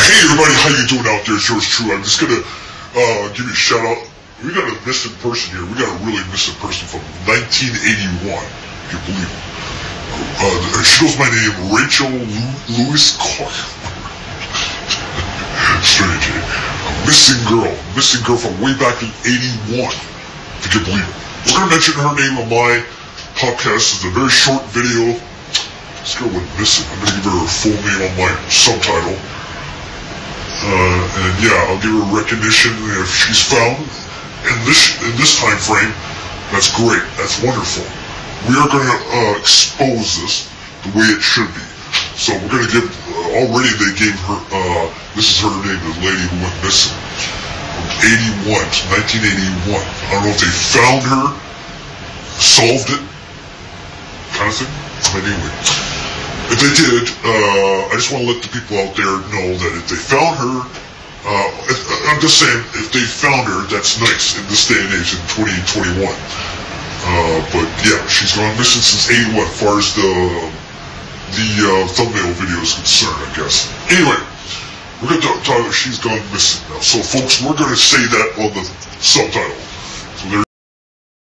Hey everybody, how you doing out there? It's yours true. I'm just gonna give you a shout out. We got a missing person here. We got a really missing person from 1981. If you believe it. She goes by the name Rachel Lewis Clark. Strange, eh? A missing girl from way back in '81. If you can believe it. We're gonna mention her name on my podcast. It's a very short video. This girl went missing. I'm gonna give her her full name on my subtitle. And yeah, I'll give her recognition if she's found in this time frame. That's great. That's wonderful. We are going to expose this the way it should be. So we're going to give. Already they gave her. This is her name, the lady who went missing from 1981. I don't know if they found her, solved it, kind of thing. But anyway. If they did, I just want to let the people out there know that if they found her, I'm just saying, if they found her, that's nice in this day and age in 2021. But yeah, she's gone missing since '81, as far as the thumbnail video is concerned, I guess. Anyway, we're going to talk about she's gone missing now. So folks, we're going to say that on the subtitle.